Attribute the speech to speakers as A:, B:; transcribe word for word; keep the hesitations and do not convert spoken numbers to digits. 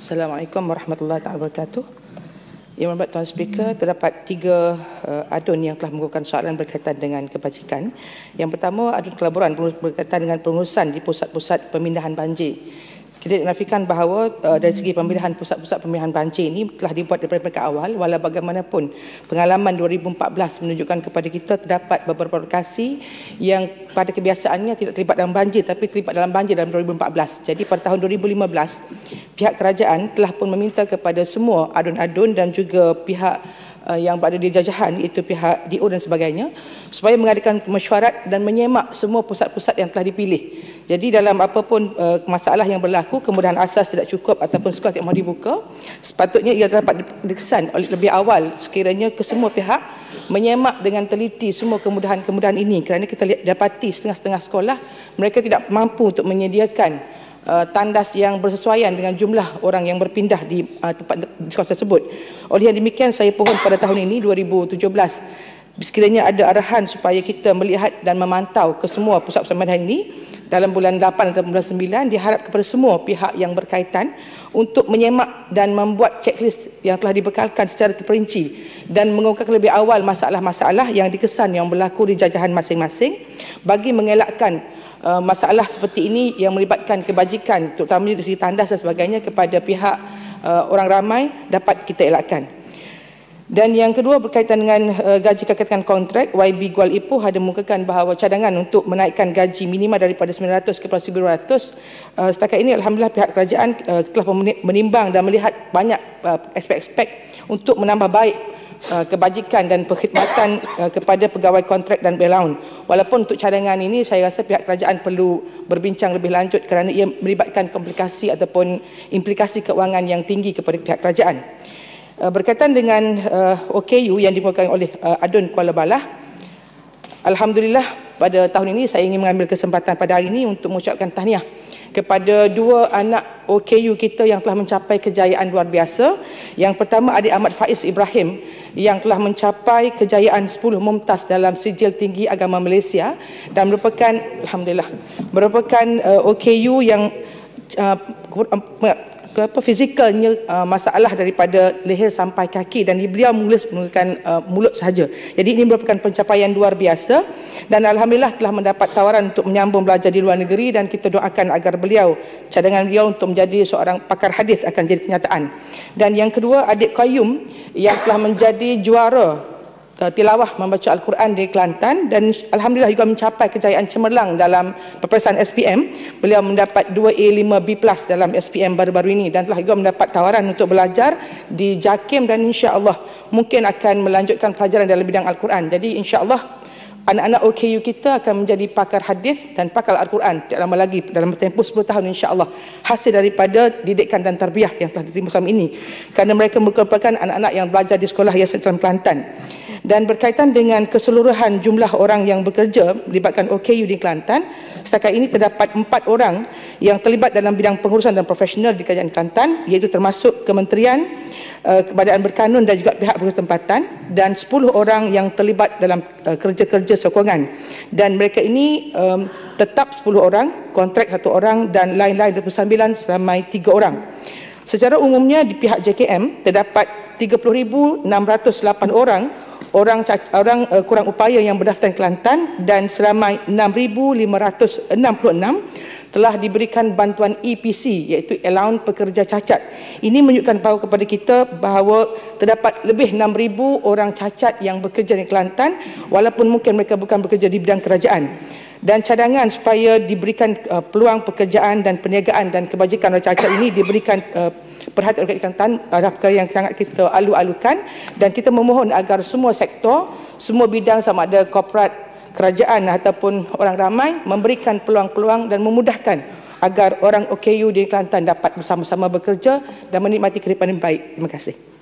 A: Assalamualaikum warahmatullahi wabarakatuh. Yang berhormat Tuan Speaker, terdapat tiga uh, adun yang telah mengukuhkan soalan berkaitan dengan kebajikan. Yang pertama, adun kelaburan berkaitan dengan pengurusan di pusat-pusat pemindahan banjir. Kita nafikan bahawa uh, dari segi pemilihan pusat-pusat pemindahan banjir ini telah dibuat daripada mereka awal, walau bagaimanapun pengalaman dua ribu empat belas menunjukkan kepada kita terdapat beberapa lokasi yang pada kebiasaannya tidak terlibat dalam banjir tapi terlibat dalam banjir dalam dua ribu empat belas. Jadi pada tahun dua ribu lima belas, pihak kerajaan telah pun meminta kepada semua adun-adun dan juga pihak uh, yang berada di jajahan, iaitu pihak D O dan sebagainya, supaya mengadakan mesyuarat dan menyemak semua pusat-pusat yang telah dipilih. Jadi dalam apapun uh, masalah yang berlaku, kemudahan asas tidak cukup ataupun sekolah tidak mahu dibuka, sepatutnya ia dapat dikesan oleh lebih awal sekiranya ke semua pihak menyemak dengan teliti semua kemudahan-kemudahan ini, kerana kita lihat, dapati setengah-setengah sekolah mereka tidak mampu untuk menyediakan uh, tandas yang bersesuaian dengan jumlah orang yang berpindah di uh, tempat di sekolah tersebut. Oleh yang demikian, saya pohon pada tahun ini dua ribu tujuh belas, sekiranya ada arahan supaya kita melihat dan memantau ke semua pusat pemindahan ini dalam bulan lapan atau bulan sembilan, diharap kepada semua pihak yang berkaitan untuk menyemak dan membuat checklist yang telah dibekalkan secara terperinci dan mengungkapkan lebih awal masalah-masalah yang dikesan yang berlaku di jajahan masing-masing bagi mengelakkan uh, masalah seperti ini yang melibatkan kebajikan, terutamanya dari tandas dan sebagainya, kepada pihak uh, orang ramai dapat kita elakkan. Dan yang kedua berkaitan dengan uh, gaji kekayaan kontrak, Y B Gual Ipoh ada mengukakan bahawa cadangan untuk menaikkan gaji minima daripada sembilan ratus kepada seribu dua ratus. Uh, setakat ini alhamdulillah pihak kerajaan uh, telah menimbang dan melihat banyak uh, aspek-aspek untuk menambah baik uh, kebajikan dan perkhidmatan uh, kepada pegawai kontrak dan bailout. Walaupun untuk cadangan ini saya rasa pihak kerajaan perlu berbincang lebih lanjut kerana ia melibatkan komplikasi ataupun implikasi keuangan yang tinggi kepada pihak kerajaan. Berkaitan dengan uh, O K U yang dimulakan oleh uh, Adun Kuala Balah, alhamdulillah pada tahun ini saya ingin mengambil kesempatan pada hari ini untuk mengucapkan tahniah kepada dua anak O K U kita yang telah mencapai kejayaan luar biasa. Yang pertama, adik Ahmad Faiz Ibrahim yang telah mencapai kejayaan sepuluh mumtaz dalam sijil tinggi agama Malaysia dan merupakan alhamdulillah merupakan uh, O K U yang uh, apa fizikalnya uh, masalah daripada leher sampai kaki, dan beliau menulis menggunakan uh, mulut sahaja. Jadi ini merupakan pencapaian luar biasa dan alhamdulillah telah mendapat tawaran untuk menyambung belajar di luar negeri, dan kita doakan agar beliau, cadangan beliau untuk menjadi seorang pakar hadis akan jadi kenyataan. Dan yang kedua, adik Qayyum yang telah menjadi juara Uh, tilawah membaca Al-Quran di Kelantan dan alhamdulillah juga mencapai kejayaan cemerlang dalam peperiksaan S P M. Beliau mendapat dua A lima B plus dalam S P M baru-baru ini dan telah juga mendapat tawaran untuk belajar di JAKIM dan insya-Allah mungkin akan melanjutkan pelajaran dalam bidang Al-Quran. Jadi insya-Allah anak-anak O K U kita akan menjadi pakar hadis dan pakar Al-Quran tidak lama lagi, dalam tempoh sepuluh tahun insya-Allah, hasil daripada didikan dan tarbiyah yang telah diterima selama ini, kerana mereka merupakan anak-anak yang belajar di sekolah Yayasan Islam Kelantan. Dan berkaitan dengan keseluruhan jumlah orang yang bekerja melibatkan O K U di Kelantan, setakat ini terdapat empat orang yang terlibat dalam bidang pengurusan dan profesional di Kerajaan Kelantan, iaitu termasuk Kementerian, uh, Kebadan Berkanun dan juga pihak bertempatan, dan sepuluh orang yang terlibat dalam uh, kerja-kerja sokongan. Dan mereka ini um, tetap sepuluh orang, kontrak satu orang, dan lain-lain dua puluh sembilan seramai tiga orang. Secara umumnya di pihak J K M terdapat tiga puluh ribu enam ratus lapan orang orang orang uh, kurang upaya yang berdaftar di Kelantan, dan seramai enam ribu lima ratus enam puluh enam telah diberikan bantuan E P C, iaitu allowance pekerja cacat. Ini menunjukkan bahawa kepada kita bahawa terdapat lebih enam ribu orang cacat yang bekerja di Kelantan walaupun mungkin mereka bukan bekerja di bidang kerajaan. Dan cadangan supaya diberikan uh, peluang pekerjaan dan perniagaan dan kebajikan orang cacat ini diberikan uh, perhatian oleh Kelantan adalah perkara yang sangat kita alu-alukan, dan kita memohon agar semua sektor, semua bidang sama ada korporat, kerajaan ataupun orang ramai memberikan peluang-peluang dan memudahkan agar orang O K U di Kelantan dapat bersama-sama bekerja dan menikmati kehidupan yang baik. Terima kasih.